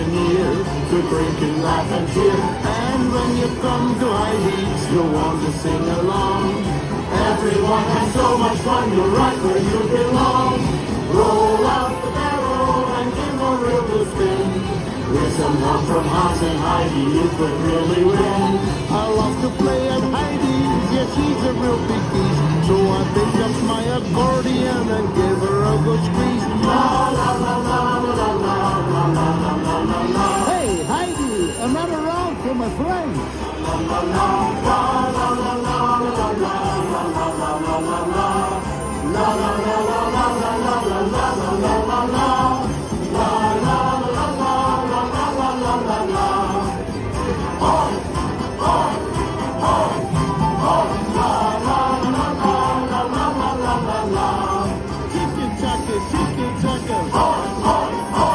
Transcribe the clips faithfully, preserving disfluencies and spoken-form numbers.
and near to drink and laugh and cheer. And when you come to Heidi's, you'll want to sing along. Everyone has so much fun, you're right where you belong. Roll out the barrel and give a real good spin. With some help from Hans and Heidi, you could really win. I love to play at Heidi's, yeah, she's a real big beast. So I pick up my accordion and give her a good squeeze. La la la la la la la la la la la. Hey Heidi, another round for my friends. La la la la la la la la la la la la la la la. La la la la la la la la la la la la la. La la la la la la la la la la. Oh, oh, oh, oh, la la la la la la la la la la. Chicken chaka, chicken chaka. Oh, oh, oh.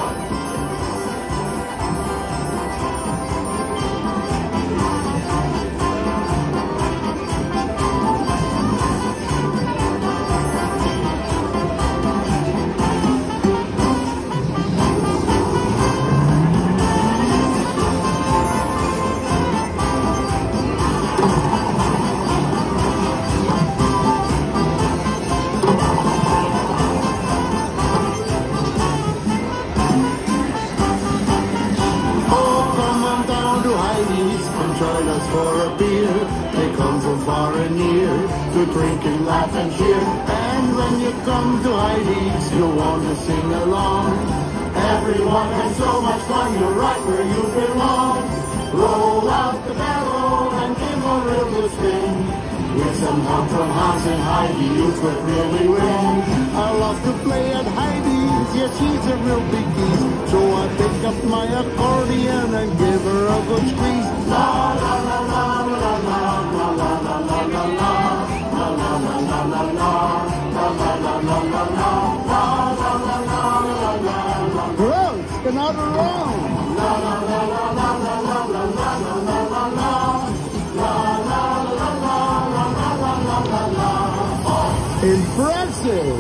Join us for a beer. They come from far and near to drink and laugh and cheer. And when you come to Heidi's, you'll want to sing along. Everyone has so much fun, you're right where you belong. Roll out the barrel and give a real good spin. With some help from Hans and Heidi, you could really win. I love to play at Heidi's, yeah, she's a real big geese. So I pick up my accordion and give her a good squeeze. La la la la la la la la la la la la. La la la la la la. La la la la la la. La la la la la la la. Gross, another round. La la la la la la la la la la la la. La la la la la la la la la. Impressive.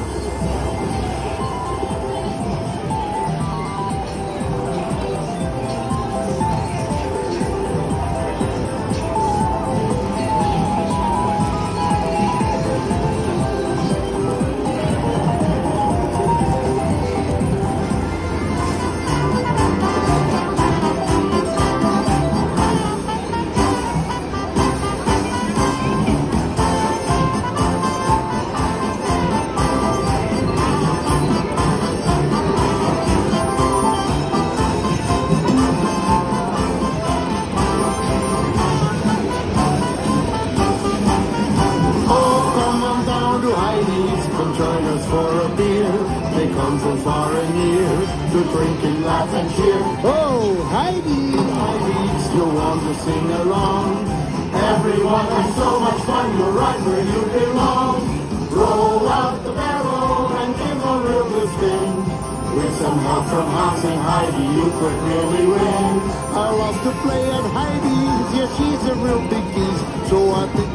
Join us for a beer. They come from far and near to drink and laugh and cheer. Oh, Heidi! Heidi's, you'll want to sing along. Everyone has so much fun, you're right where you belong. Roll out the barrel and give a real good spin. With some help from Hans and Heidi, you could really win. I love to play at Heidi's, yeah, she's a real big geese. So I think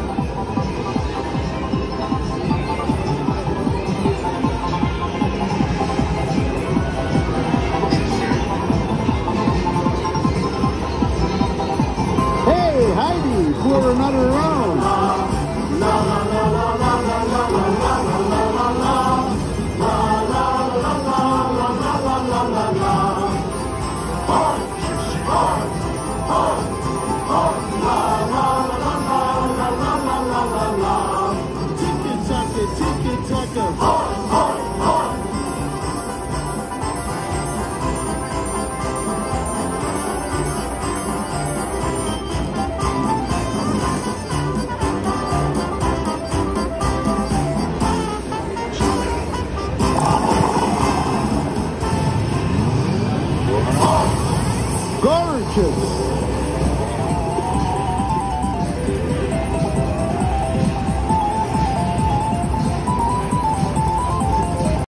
for another round. La la la la la la la la la la la la la. La la la la la la la la la la. Oh, oh, oh, oh. La la la la la la la la la la. Chicken chaka, chicken chaka. Oh, oh, oh. Gorgeous.